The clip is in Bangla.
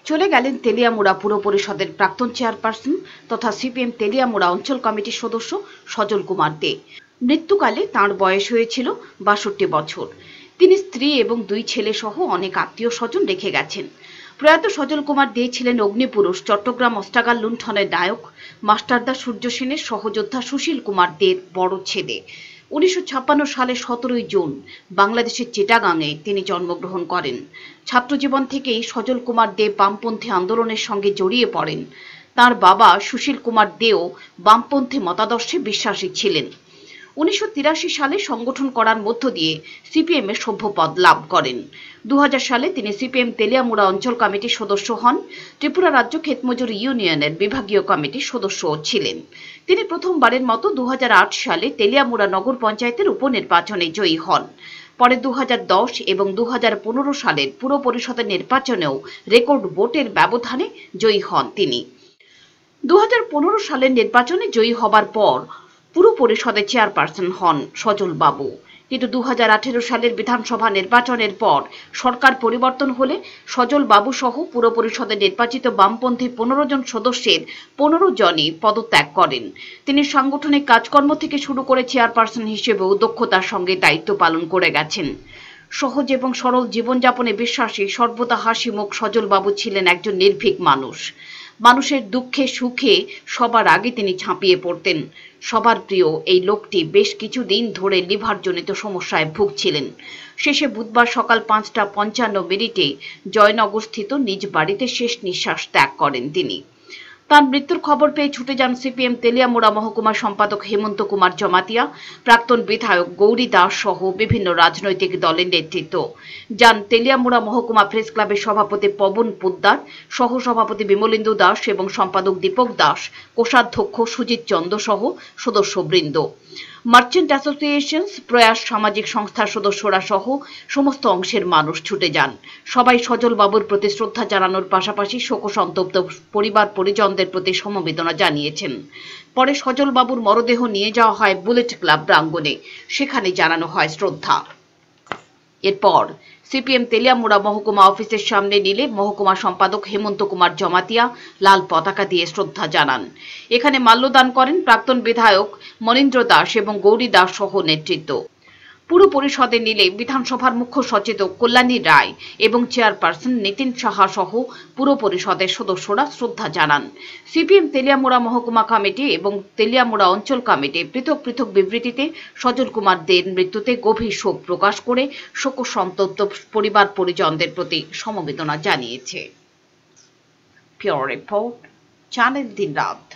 চলে গেলেন তেলিয়ামুড়া পুর পরিষদের প্রাক্তন চেয়ারপারসন তথা সিপিএম তেলিয়ামুড়া অঞ্চল কমিটির সদস্য সজল কুমার দে। মৃত্যুকালে তাঁর বয়স হয়েছিল ৬২ বছর। তিনি স্ত্রী এবং ২ ছেলে সহ অনেক আত্মীয় স্বজন রেখে গেছেন। প্রয়াত সজল কুমার দে ছিলেন অগ্নিপুরুষ চট্টগ্রাম অস্ত্রাগার লুণ্ঠনের নায়ক মাস্টারদা সূর্য সেনের সহযোদ্ধা সুশীল কুমার দের বড় ছেলে। ১৯৫৬ সালের ১৭ জুন বাংলাদেশের চিটাগাংয়ে তিনি জন্মগ্রহণ করেন। ছাত্রজীবন থেকেই সজল কুমার দে বামপন্থী আন্দোলনের সঙ্গে জড়িয়ে পড়েন। তাঁর বাবা সুশীল কুমার দেও বামপন্থী মতাদর্শে বিশ্বাসী ছিলেন। ১৯৮৩ সালে সংগঠন করার মধ্য দিয়ে সিপিএম এর সভ্য পদ লাভ করেন। ২০০০ সালে তিনি সিপিএম তেলিয়ামুড়া অঞ্চল কমিটির সদস্য হন। ত্রিপুরা রাজ্য ক্ষেতমজুর ইউনিয়নের বিভাগীয় কমিটির সদস্যও ছিলেন। তিনি প্রথমবারের মতো ২০০৮ সালে তেলিয়ামুড়া নগর পঞ্চায়েতের উপনির্বাচনে জয়ী হন। পরে ২০১০ এবং ২০১৫ সালের পুর পরিষদের নির্বাচনেও রেকর্ড ভোটের ব্যবধানে জয়ী হন তিনি। ২০১৫ সালের নির্বাচনে জয়ী হবার পর পুর পরিষদের চেয়ারপারসন হন সজল বাবু। কিন্তু ২০১৮ সালের বিধানসভা নির্বাচনের পর সরকার পরিবর্তন হলে সজল বাবু সহ পুর পরিষদের নির্বাচিত বামপন্থী ১৫ জন সদস্যের ১৫ জনই পদত্যাগ করেন। তিনি সাংগঠনিক কাজকর্ম থেকে শুরু করে চেয়ারপারসন হিসেবেও দক্ষতার সঙ্গে দায়িত্ব পালন করে গেছেন। সহজ এবং সরল জীবনযাপনে বিশ্বাসী, সর্বদা হাসিমুখ সজল বাবু ছিলেন একজন নির্ভীক মানুষ। মানুষের দুঃখে সুখে সবার আগে তিনি ঝাঁপিয়ে পড়তেন। সবার প্রিয় এই লোকটি বেশ কিছুদিন ধরে লিভারজনিত সমস্যায় ভুগছিলেন। শেষে বুধবার সকাল ৫টা ৫৫ জয়নগরস্থিত নিজ বাড়িতে শেষ নিঃশ্বাস ত্যাগ করেন তিনি। তাঁর মৃত্যুর খবর পেয়ে ছুটে যান সিপিএম তেলিয়ামুড়া মহকুমা সম্পাদক হেমন্ত কুমার জমাতিয়া, প্রাক্তন বিধায়ক গৌরী দাস সহ বিভিন্ন রাজনৈতিক দলের নেতৃত্ব। যান তেলিয়ামুড়া মহকুমা প্রেস ক্লাবের সভাপতি পবন পোদ্দার, সহসভাপতি বিমলেন্দু দাস এবং সম্পাদক দীপক দাস, কোষাধ্যক্ষ সুজিত চন্দ সহ সদস্যবৃন্দ। মার্চেন্ট অ্যাসোসিয়েশন, প্রয়াস সামাজিক সংস্থার সদস্যরা সহ সমস্ত অংশের মানুষ ছুটে যান। সবাই সজল বাবুর প্রতি শ্রদ্ধা জানানোর পাশাপাশি শোকসন্তপ্ত পরিবার পরিজনদের প্রতি সমবেদনা জানিয়েছেন। পরে সজল বাবুর মরদেহ নিয়ে যাওয়া হয় বুলেট ক্লাব প্রাঙ্গণে, সেখানে জানানো হয় শ্রদ্ধা। এরপর সিপিএম তেলিয়ামুড়া মহকুমা অফিসের সামনে নিলে মহকুমা সম্পাদক হেমন্ত কুমার জমাতিয়া লাল পতাকা দিয়ে শ্রদ্ধা জানান। এখানে মাল্যদান করেন প্রাক্তন বিধায়ক মনীন্দ্র দাস এবং গৌরী দাস সহ নেতৃত্ব। পুর পরিষদে নিলে বিধানসভার মুখ্য সচেতক কল্যাণী রায় এবং চেয়ারপারসন নিতিন সাহা সহ পুর পরিষদের সদস্যরা শ্রদ্ধা জানান। সিপিএম তেলিয়ামুড়া মহকুমা কমিটি এবং তেলিয়ামুড়া অঞ্চল কমিটি পৃথক পৃথক বিবৃতিতে সজল কুমার দের মৃত্যুতে গভীর শোক প্রকাশ করে শোকসন্তপ্ত পরিবার পরিজনদের প্রতি সমবেদনা জানিয়েছে। পিওর রিপোর্ট, চ্যানেল দিনরাত।